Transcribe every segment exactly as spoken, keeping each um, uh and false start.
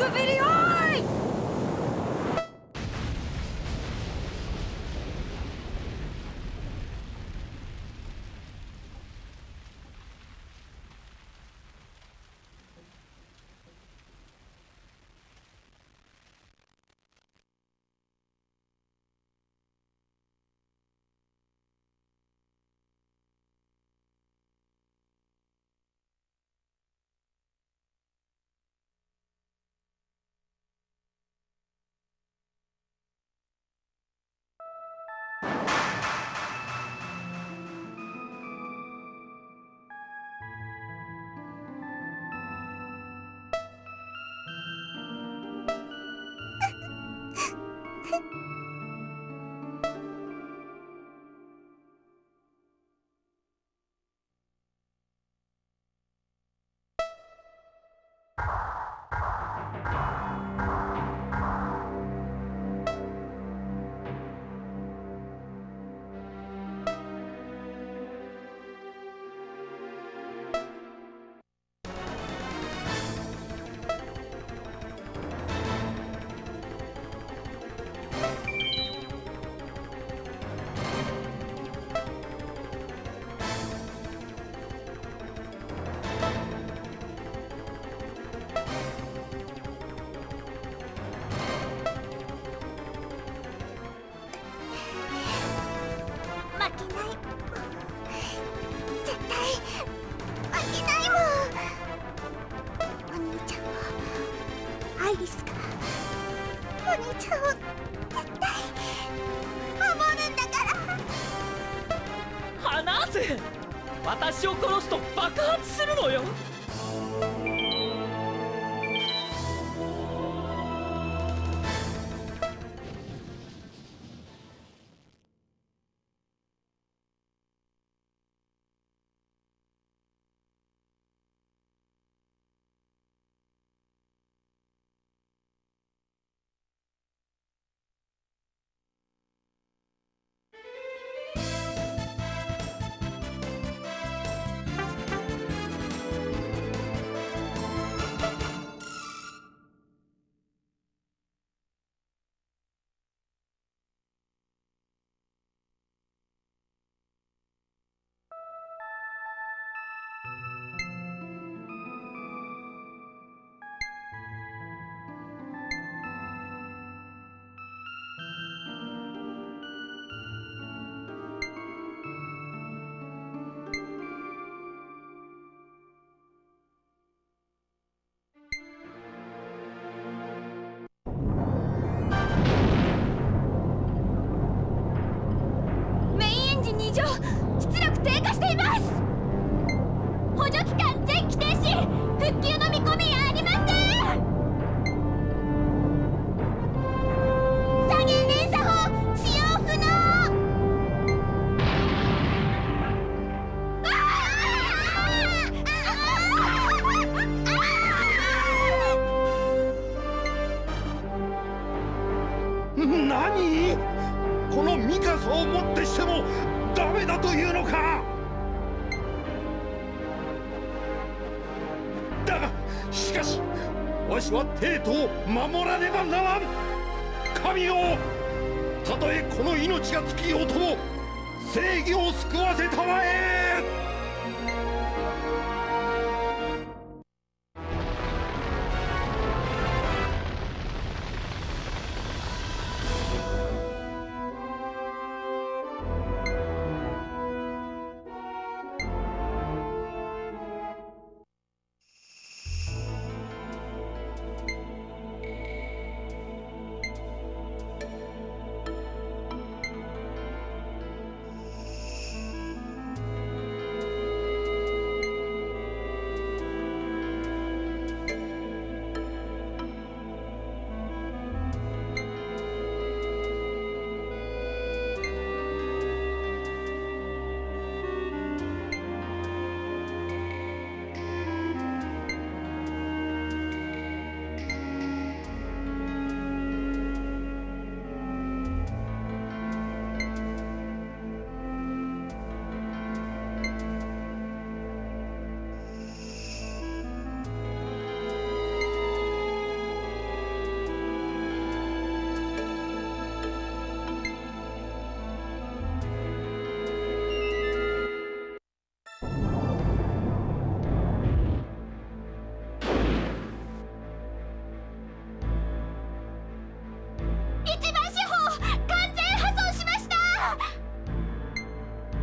くびりおい。 私を殺すと爆発するのよ。 何？このミカサをもってしてもダメだというのか？だがしかしわしは帝都を守らねばならん。神よ、たとえこの命が尽きようとも正義を救わせたまえ。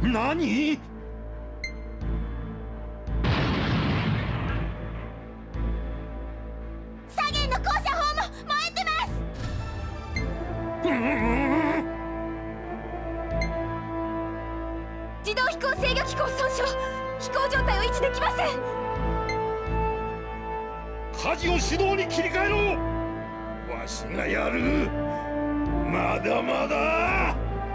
何？ 左舷の高射砲も燃えてます。自動飛行制御機構損傷、飛行状態を維持できません。 舵を手動に切り替えろ。わしがやる。まだまだ。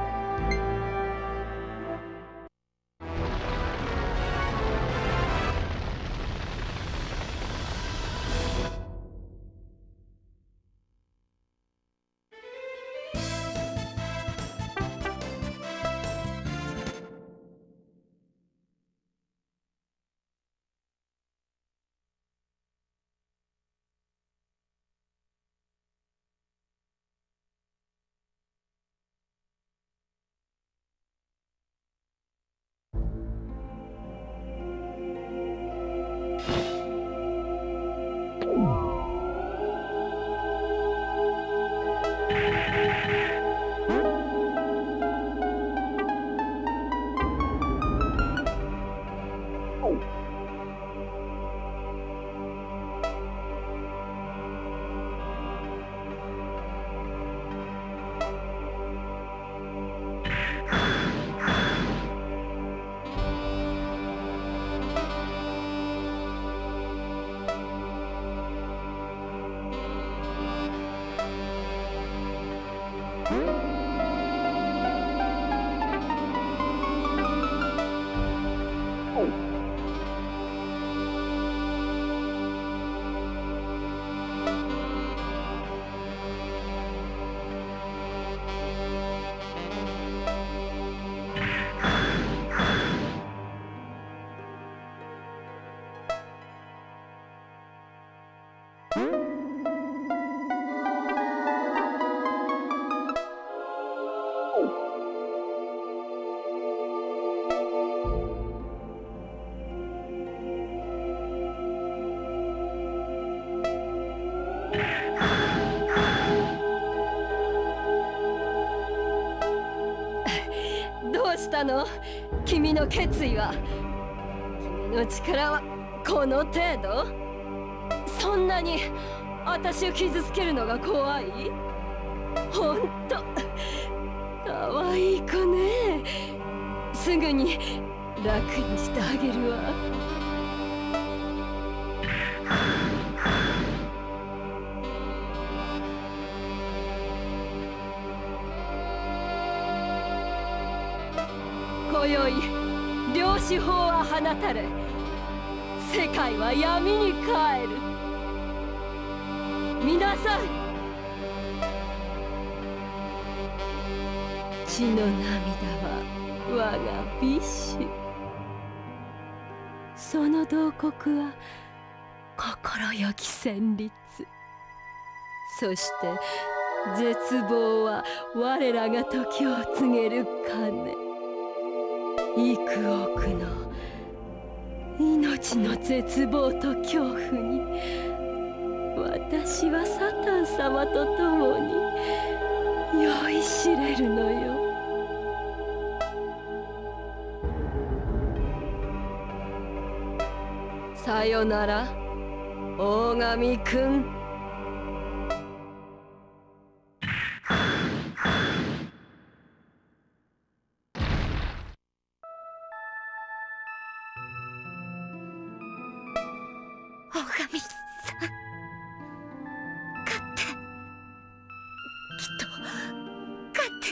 どうしたの？君の決意は。君の力はこの程度？そんなに私を傷つけるのが怖い？ほんとかわいい子ね。すぐに楽にしてあげるわ。今宵量子砲は放たれ、世界は闇に帰る。見なさい。血の涙は我がビッシュ。その慟哭は心よき旋律。そして絶望は我らが時を告げる鐘。幾億の命の絶望と恐怖に、私はサタン様と共に酔いしれるのよ。さよなら、大神くん。 大神さん、勝って、きっと勝って。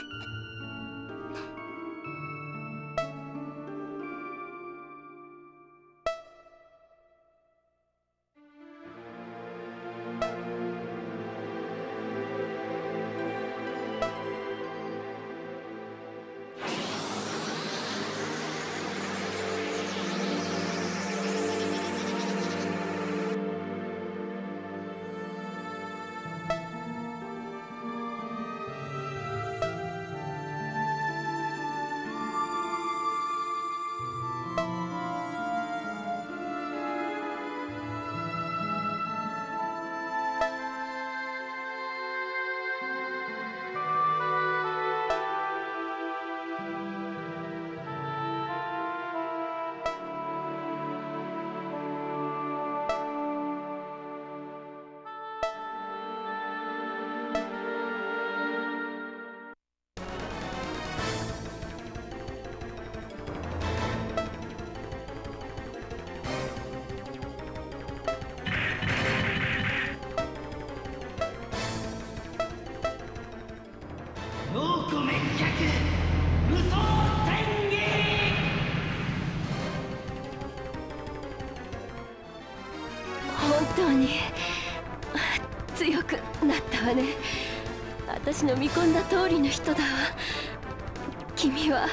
なったわね。私の見込んだ通りの人だわ。君は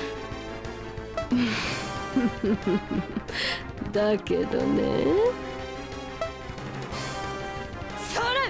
だけどね。それ！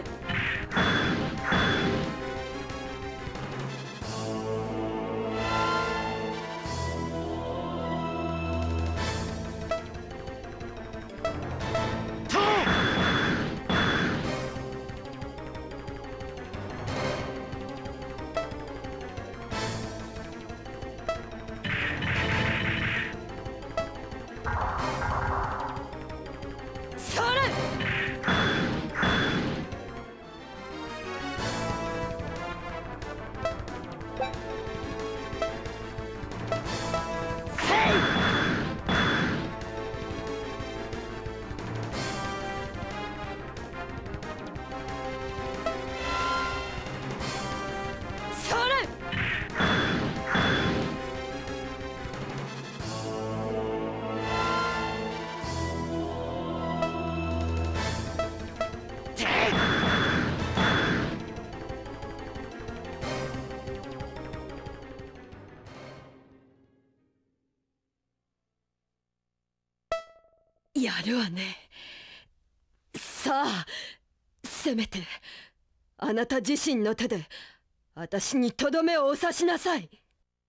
やるわね。さあ、せめてあなた自身の手で私にとどめをお刺しなさい。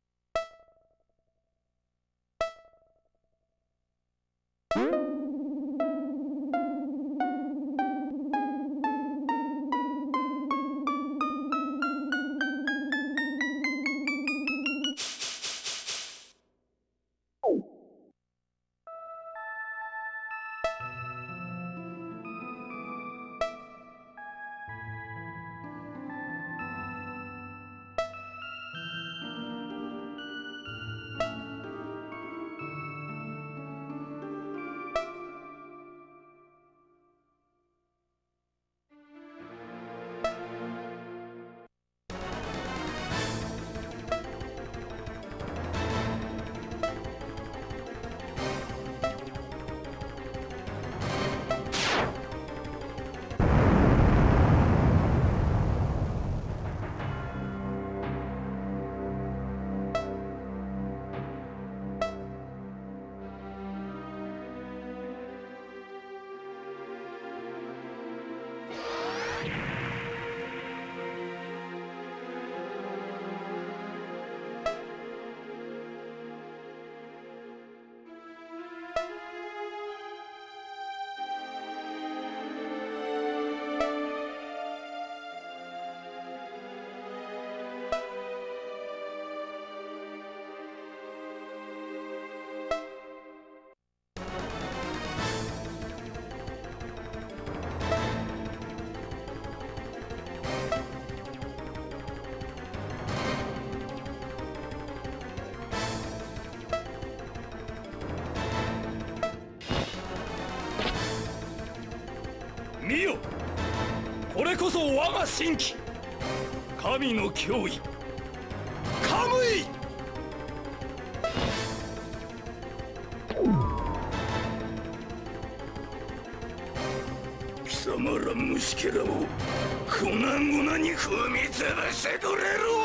見よ、これこそ我が神器、神の脅威カムイ。貴様ら虫けらを粉々に踏み潰してくれる